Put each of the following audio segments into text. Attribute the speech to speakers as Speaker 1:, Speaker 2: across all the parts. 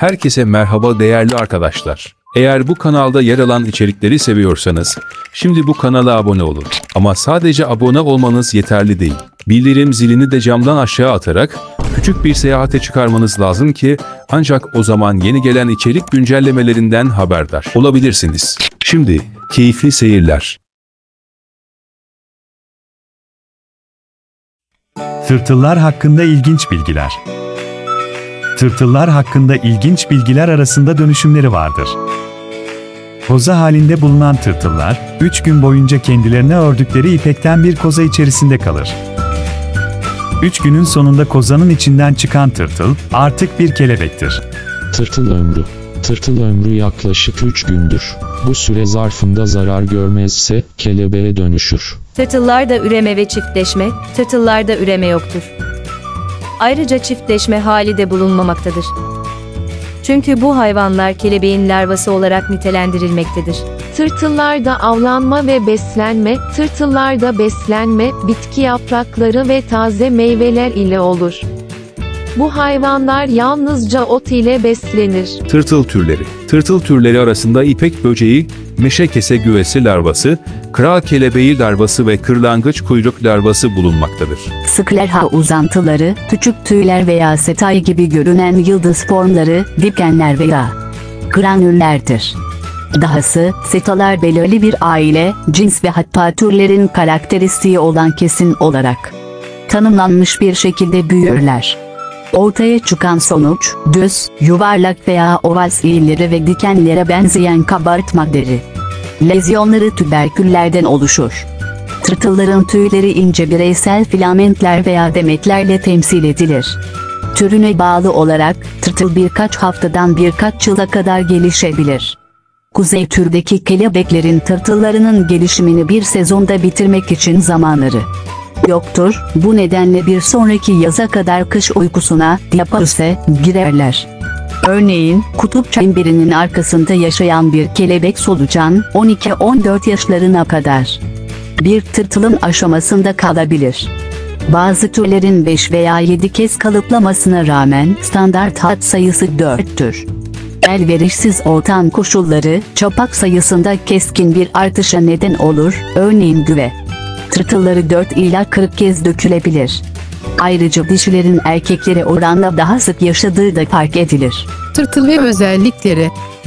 Speaker 1: Herkese merhaba değerli arkadaşlar. Eğer bu kanalda yer alan içerikleri seviyorsanız, şimdi bu kanala abone olun. Ama sadece abone olmanız yeterli değil. Bildirim zilini de camdan aşağı atarak küçük bir seyahate çıkarmanız lazım ki ancak o zaman yeni gelen içerik güncellemelerinden haberdar olabilirsiniz. Şimdi keyifli seyirler.
Speaker 2: Tırtıllar hakkında ilginç bilgiler. Tırtıllar hakkında ilginç bilgiler arasında dönüşümleri vardır. Koza halinde bulunan tırtıllar, 3 gün boyunca kendilerine ördükleri ipekten bir koza içerisinde kalır. 3 günün sonunda kozanın içinden çıkan tırtıl, artık bir kelebektir.
Speaker 3: Tırtıl ömrü. Tırtıl ömrü yaklaşık 3 gündür. Bu süre zarfında zarar görmezse kelebeğe dönüşür.
Speaker 4: Tırtıllarda üreme ve çiftleşme, tırtıllarda üreme yoktur. Ayrıca çiftleşme hali de bulunmamaktadır. Çünkü bu hayvanlar kelebeğin larvası olarak nitelendirilmektedir.
Speaker 5: Tırtıllarda avlanma ve beslenme, tırtıllarda beslenme, bitki yaprakları ve taze meyveler ile olur. Bu hayvanlar yalnızca ot ile beslenir.
Speaker 1: Tırtıl türleri. Tırtıl türleri arasında ipek böceği, meşe kese güvesi larvası, kral kelebeği larvası ve kırlangıç kuyruk larvası bulunmaktadır.
Speaker 6: Sklerha uzantıları, küçük tüyler veya setay gibi görünen yıldız formları, dikenler veya granüllerdir. Dahası, setalar belirli bir aile, cins ve hatta türlerin karakteristiği olan kesin olarak tanımlanmış bir şekilde büyürler. Ortaya çıkan sonuç, düz, yuvarlak veya oval eğilleri ve dikenlere benzeyen kabartma deri. Lezyonları tüberküllerden oluşur. Tırtılların tüyleri ince bireysel filamentler veya demetlerle temsil edilir. Türüne bağlı olarak, tırtıl birkaç haftadan birkaç yıla kadar gelişebilir. Kuzey türdeki kelebeklerin tırtıllarının gelişimini bir sezonda bitirmek için zamanları yoktur, bu nedenle bir sonraki yaza kadar kış uykusuna, diapause, girerler. Örneğin, kutup çemberinin arkasında yaşayan bir kelebek solucan, 12-14 yaşlarına kadar bir tırtılın aşamasında kalabilir. Bazı türlerin 5 veya 7 kez kalıplamasına rağmen standart hat sayısı 4'tür. Elverişsiz ortam koşulları, çapak sayısında keskin bir artışa neden olur, örneğin güve tırtılları 4 ila 40 kez dökülebilir. Ayrıca dişilerin erkeklere oranla daha sık yaşadığı da fark edilir.
Speaker 7: Tırtıl ve özellikleri.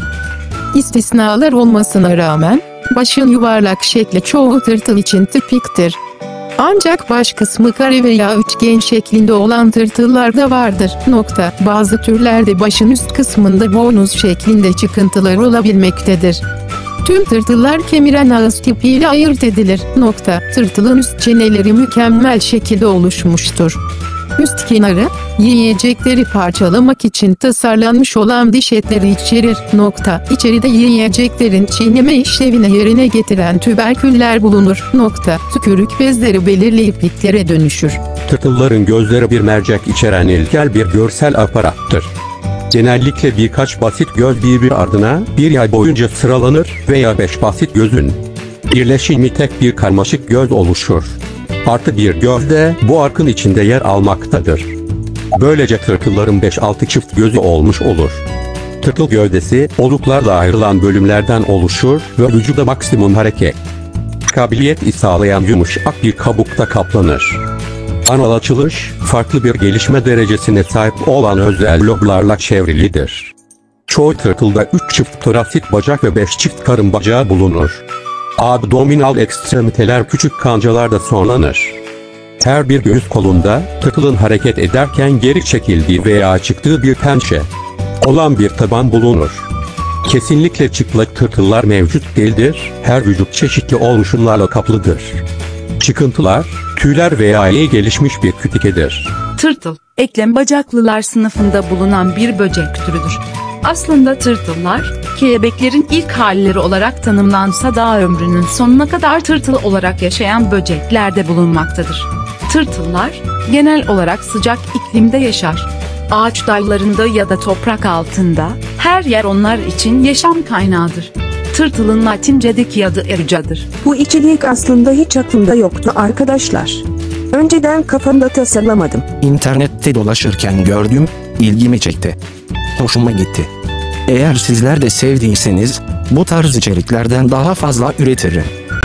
Speaker 7: İstisnalar olmasına rağmen, başın yuvarlak şekli çoğu tırtıl için tipiktir. Ancak baş kısmı kare veya üçgen şeklinde olan tırtıllar da vardır. Bazı türlerde başın üst kısmında boynuz şeklinde çıkıntılar olabilmektedir. Tüm tırtıllar kemiren ağız tipiyle ayırt edilir. Tırtılın üst çeneleri mükemmel şekilde oluşmuştur. Üst kenarı, yiyecekleri parçalamak için tasarlanmış olan diş etleri içerir. İçeride yiyeceklerin çiğneme işlevini yerine getiren tüberküller bulunur. Tükürük bezleri belirli ipliklere dönüşür.
Speaker 8: Tırtılların gözleri bir mercek içeren ilkel bir görsel aparattır. Genellikle birkaç basit göz birbiri ardına bir yay boyunca sıralanır veya 5 basit gözün birleşimi tek bir karmaşık göz oluşur. Artı bir göz de bu arkın içinde yer almaktadır. Böylece tırtılların 5-6 çift gözü olmuş olur. Tırtıl gövdesi oluklarla ayrılan bölümlerden oluşur ve vücuda maksimum hareket kabiliyeti sağlayan yumuşak bir kabukta kaplanır. Anal açılış, farklı bir gelişme derecesine sahip olan özel loblarla çevrilidir. Çoğu tırtılda 3 çift torasit bacak ve 5 çift karın bacağı bulunur. Abdominal ekstremiteler küçük kancalarda sonlanır. Her bir göğüs kolunda, tırtılın hareket ederken geri çekildiği veya çıktığı bir pençe olan bir taban bulunur. Kesinlikle çıplak tırtıllar mevcut değildir, her vücut çeşitli oluşumlarla kaplıdır. Çıkıntılar, tüyler veya iyi gelişmiş bir kütükedir.
Speaker 9: Tırtıl, eklem bacaklılar sınıfında bulunan bir böcek türüdür. Aslında tırtıllar, kelebeklerin ilk halleri olarak tanımlansa da ömrünün sonuna kadar tırtıl olarak yaşayan böceklerde bulunmaktadır. Tırtıllar, genel olarak sıcak iklimde yaşar. Ağaç dallarında ya da toprak altında, her yer onlar için yaşam kaynağıdır. Tırtılın Latincedeki adı Erica'dır.
Speaker 10: Bu içerik aslında hiç aklımda yoktu arkadaşlar. Önceden kafamda tasarlamadım.
Speaker 11: İnternette dolaşırken gördüm, ilgimi çekti. hoşuma gitti. Eğer sizler de sevdiyseniz bu tarz içeriklerden daha fazla üretirim.